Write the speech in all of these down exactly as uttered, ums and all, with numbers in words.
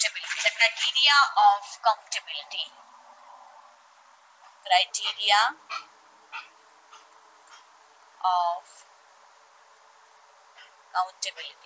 countability, the criteria of countability. Criteria of countability.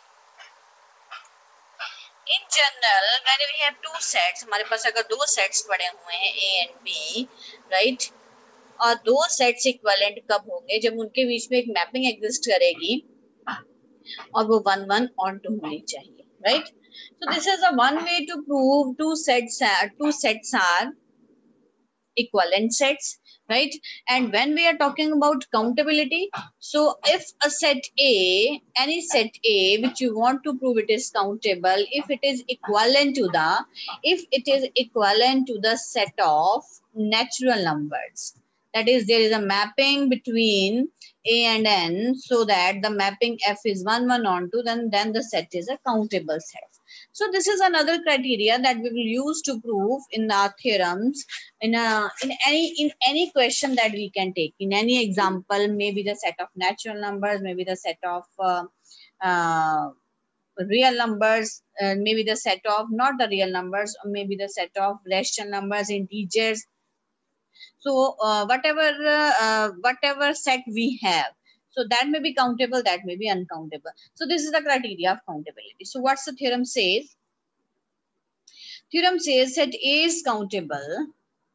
In general, when we have two sets, हमारे पास अगर दो sets पड़े हुए हैं A and B, right? और दो सेट्स इक्विवेलेंट कब होंगे? जब उनके बीच में एक मैपिंग एग्जिस्ट करेगी और वो वन वन और टू होनी चाहिए, right? So this is a one way to prove two sets are two sets are equivalent sets, right? And when we are talking about countability, so if a set A, any set A which you want to prove it is countable, if it is equivalent to the, if it is equivalent to the set of natural numbers, that is there is a mapping between A and N, so that the mapping F is one one on two, then then the set is a countable set. So this is another criteria that we will use to prove in our theorems, in a in any in any question that we can take, in any example, maybe the set of natural numbers, maybe the set of uh, uh, real numbers, uh, maybe the set of not the real numbers, or maybe the set of rational numbers, integers. So uh, whatever uh, uh, whatever set we have, so that may be countable, that may be uncountable. So this is the criteria of countability. So what's the theorem says? Theorem says set A is countable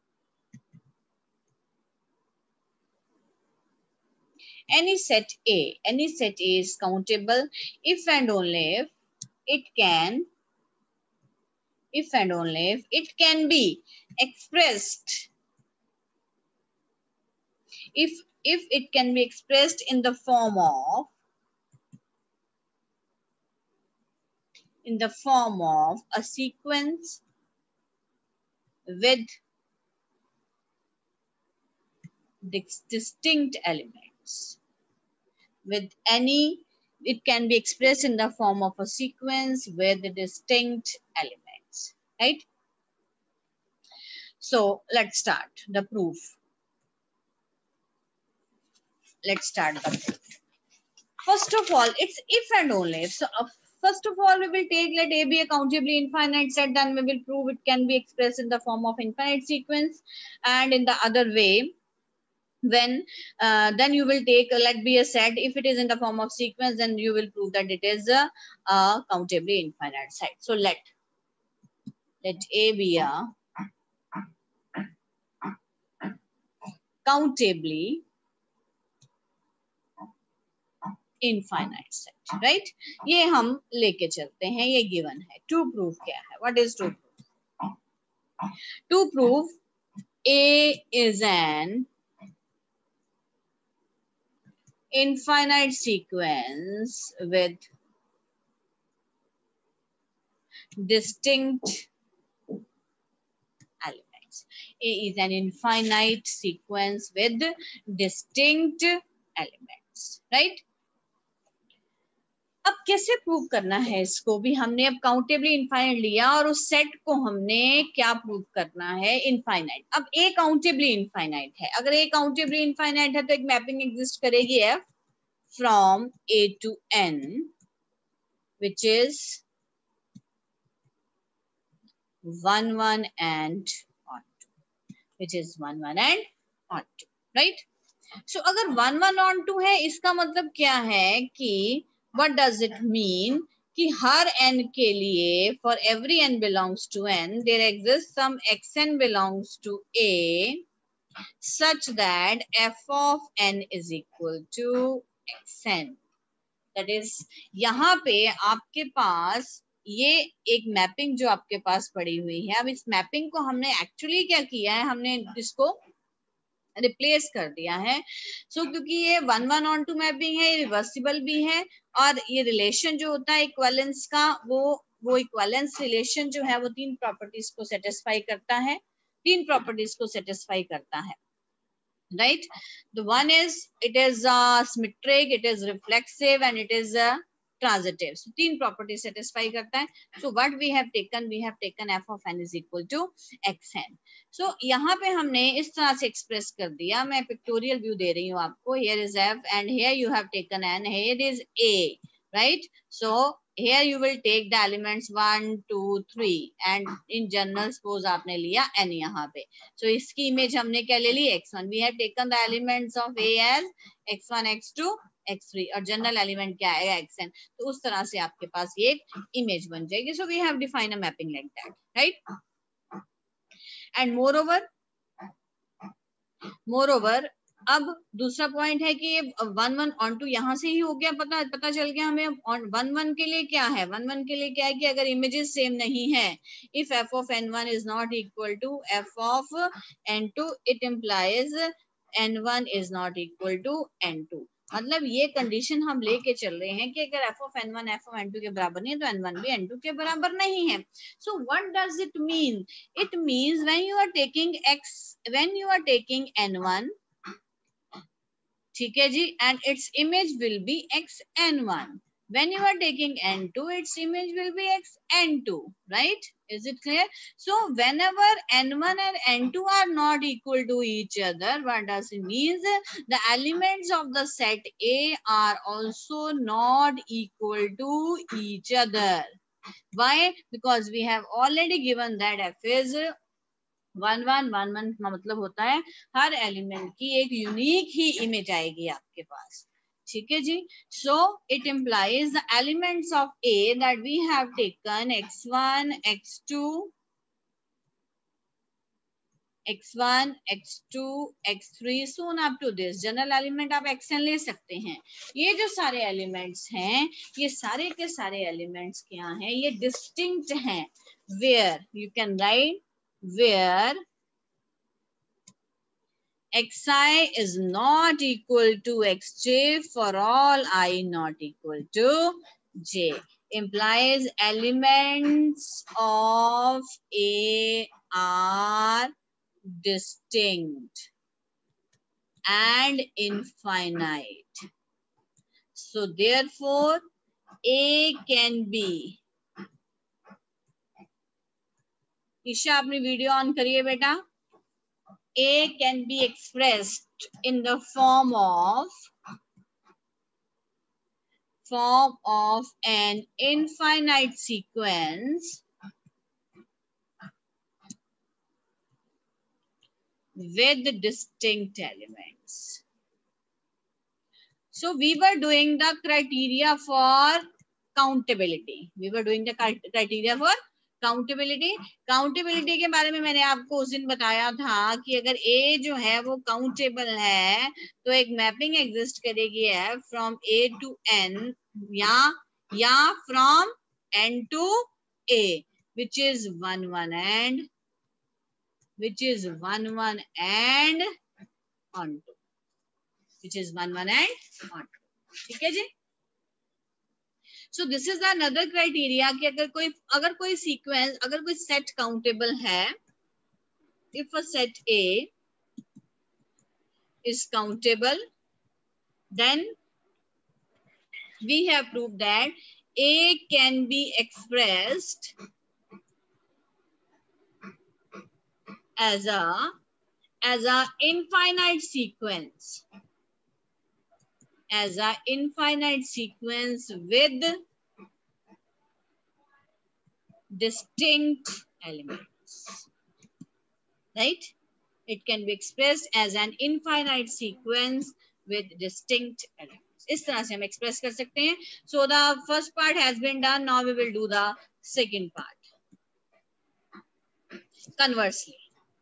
any set A, any set A is countable if and only if it can, if and only if it can be expressed, if if it can be expressed in the form of, in the form of a sequence with distinct elements, with any, it can be expressed in the form of a sequence with distinct elements, right? So let's start the proof. Let's start the proof. First of all, it's if and only if. So uh, first of all, we will take let A be a countably infinite set, then we will prove it can be expressed in the form of infinite sequence, and in the other way, when uh, then you will take uh, let be a set, if it is in the form of sequence, then you will prove that it is a, a countably infinite set. So let let A be a countably infinite set, right? ये हम लेके चलते हैं, ये given है. To prove क्या है? What is to prove? To prove A is an infinite sequence with distinct elements. A is an infinite sequence with distinct elements, right? अब कैसे प्रूव करना है इसको भी? हमने अब काउंटेबली इनफाइनाइट लिया और उस सेट को हमने क्या प्रूव करना है? इनफाइनाइट. अब ए काउंटेबली इनफाइनाइट है. अगर ए काउंटेबली इनफाइनाइट है तो एक मैपिंग एग्जिस्ट करेगी F from A to N which is one one and onto, which is one one and onto, right? So अगर वन वन ऑन टू है, इसका मतलब क्या है कि what does it mean कि हर n के लिए for every n belongs to n there exists some xn belongs to a such that f of n is equal to xn. that is यहाँ पे आपके पास ये एक मैपिंग जो आपके पास पड़ी हुई है. अब इस मैपिंग को हमने एक्चुअली क्या किया है, हमने इसको रिप्लेस कर दिया है. सो so, क्योंकि ये one one onto mapping है, रिवर्सिबल भी है, और ये रिलेशन जो होता है इक्विवेलेंस का, वो वो इक्विवेलेंस रिलेशन जो है वो तीन प्रॉपर्टीज को सेटिस्फाई करता है, तीन प्रॉपर्टीज को सेटिस्फाई करता है, right? The one is it is symmetric, it is reflexive and it is transitive. so, तीन प्रॉपर्टी सेटिस्फाई करता है. So what we have taken, we have taken F of N is equal to X N. So यहाँ पे हमने इस तरह से express कर दिया. मैं पिक्टोरियल व्यू दे रही हूँ आपको. Here is F and here you have taken N, here is A, right? So here you will take the elements one two three and in general suppose आपने लिया n यहाँ पे, so इसकी image हमने क्या ले ली x one. We have taken the elements of A as x one x two x three और जनरल एलिमेंट क्या आएगा xn. तो उस तरह से आपके पास ये इमेज बन जाएगी. So we have defined a mapping like that, right? And moreover moreover अब दूसरा पॉइंट है कि ये वन वन ऑन टू यहाँ से ही हो गया, पता पता चल गया हमें. वन वन के लिए क्या है, वन वन के लिए क्या है कि अगर इमेजेस सेम नहीं है, if F of N one is not equal to F of N two, it implies N one is not equal to N two. मतलब ये कंडीशन हम लेके चल रहे हैं कि अगर F of N one F of N two के बराबर नहीं है तो एन वन भी एन टू के बराबर नहीं है. So what does it mean? It means when you are taking X when you are taking N one, ठीक है जी, and its image will be x n one. When you are taking n two, its image will be x n two, right? Is it clear? So whenever n one and n two are not equal to each other, what does it mean? The elements of the set A are also not equal to each other. Why? Because we have already given that f is one one one one का मतलब होता है हर element की एक unique ही image आएगी आपके पास, ठीक है जी. So it implies the elements of A that we have taken x one x two x one x two x three so on up to this. General element आप एक्स एन ले सकते हैं. ये जो सारे एलिमेंट्स हैं, ये सारे के सारे एलिमेंट्स क्या हैं, ये डिस्टिंक्ट हैं. Where you can write where xi is not equal to xj for all I not equal to j, implies elements of A are distinct and infinite. So therefore A can be, Isha अपनी video on करिए बेटा. A can be expressed in the form of form of an infinite sequence with distinct elements. So we were doing the criteria for countability. We were doing the criteria for countability. Countability के बारे में मैंने आपको उस दिन बताया था कि अगर ए जो है वो काउंटेबल है तो एक मैपिंग एग्जिस्ट करेगी है फ्रॉम ए टू एन या या from n to A which is one one and which is one one and onto which is one one and onto. ठीक है जी. So this is another criteria कि अगर कोई अगर कोई sequence अगर कोई सेट काउंटेबल है, if a set A is countable, then we have proved that A can be expressed as a as a infinite sequence as a infinite sequence with distinct elements, right? It can be expressed as an infinite sequence with distinct elements. इस तरह से हम express कर सकते हैं. So the first part has been done. Now we will do the second part. Conversely,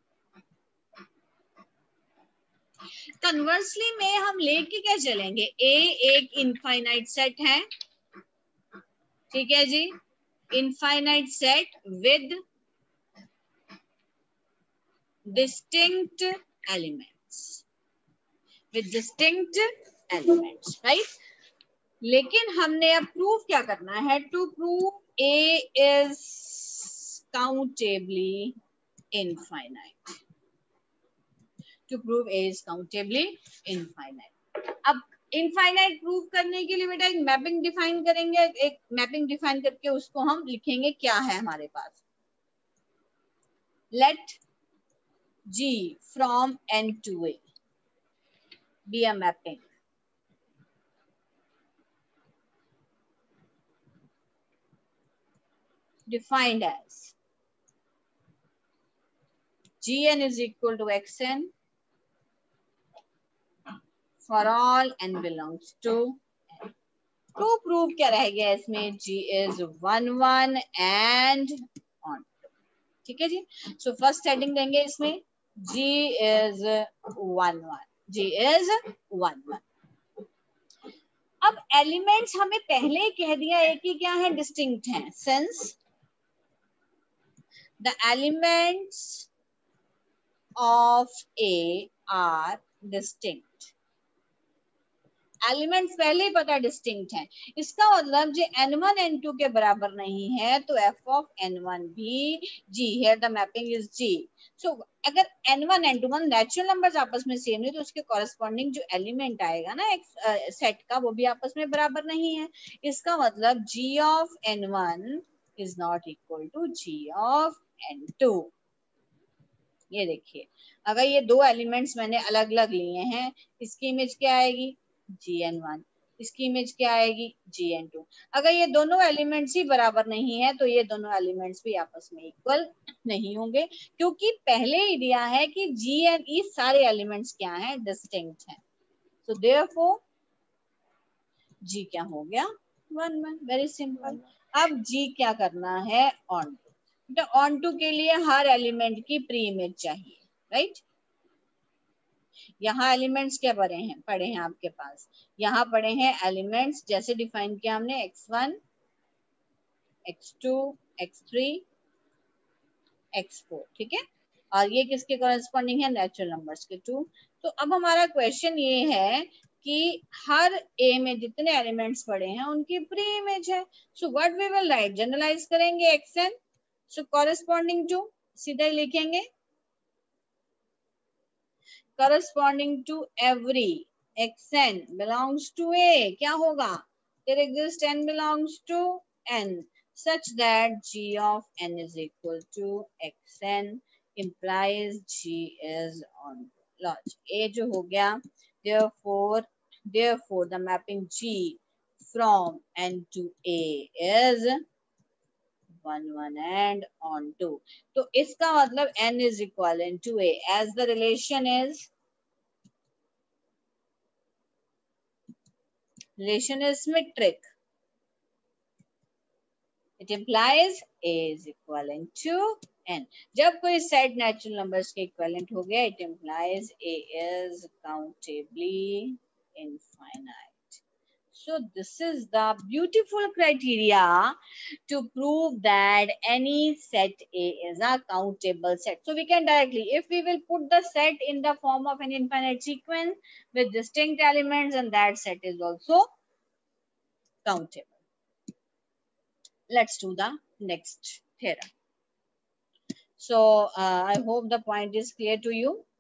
conversely में हम लेके क्या चलेंगे, ए एक इनफाइनाइट सेट है, ठीक है जी, infinite set with distinct elements with distinct elements, right. लेकिन हमने अब प्रूव क्या करना है, to prove A is countably infinite. To prove A is countably infinite. अब इनफाइनाइट प्रूव करने के लिए बेटा एक मैपिंग डिफाइन करेंगे. एक मैपिंग डिफाइन करके उसको हम लिखेंगे क्या है हमारे पास. Let G from N to A be a mapping defined as Gn is equal to Xn for all n belongs to n. To prove क्या रह गया इसमें, G is one one and on. ठीक है जी. सो फर्स्ट सेटिंग देंगे इसमें, G is one one, G is one one. अब एलिमेंट्स हमें पहले ही कह दिया है कि क्या है, डिस्टिंक्ट हैं. Since the elements of A are distinct, elements पहले ही पता डिस्टिंक्ट है. इसका मतलब जो एन वन एन टू के बराबर नहीं है तो एफ ऑफ एन वन भी G, here the mapping is G. So अगर n one n two one natural numbers आपस में सेम नहीं तो उसके कॉरेस्पॉन्डिंग जो एलिमेंट आएगा ना एक सेट का वो भी आपस में बराबर नहीं है. इसका मतलब G of N one is not equal to G of N two. ये देखिए, अगर ये दो एलिमेंट्स मैंने अलग अलग लिए हैं, इसकी इमेज क्या आएगी, जी एन वन, इसकी इमेज क्या आएगी, जी एन टू. अगर ये दोनों एलिमेंट्स ही बराबर नहीं है तो ये दोनों एलिमेंट्स भी आपस में इक्वल नहीं होंगे, क्योंकि पहले ही दिया है कि जी एन ई सारे एलिमेंट्स क्या हैं, डिस्टिंक्ट हैं. सो देयरफॉर जी क्या हो गया, वन वन. Very simple. अब जी क्या करना है, ऑन टू. तो ऑन टू के लिए हर एलिमेंट की प्री इमेज चाहिए, राइट. यहाँ एलिमेंट्स क्या पढ़े हैं, पढ़े हैं आपके पास, यहाँ पढ़े हैं एलिमेंट्स जैसे डिफाइन किया हमने, x one, x two, x three, x four. ठीक है, और ये किसके कॉरेस्पॉन्डिंग है, नेचुरल नंबर्स के टू. तो अब हमारा क्वेश्चन ये है कि हर ए में जितने एलिमेंट्स पढ़े हैं उनकी प्री इमेज है. So what we will write, generalize करेंगे x N. So corresponding to सीधे लिखेंगे, corresponding to every xn belongs to A, क्या होगा, there exists n belongs to n such that g of n is equal to xn implies g is on logic. A जो हो गया, therefore therefore the mapping g from n to A is one one and on to. तो इसका मतलब n is equivalent to A as the relation is relation is symmetric. It implies A is equivalent to n. जब कोई set natural numbers के equivalent हो गया, it implies A is countably infinite. So this is the beautiful criteria to prove that any set A is a countable set. So we can directly, if we will put the set in the form of an infinite sequence with distinct elements, and that set is also countable. Let's do the next theorem. So uh, I hope the point is clear to you.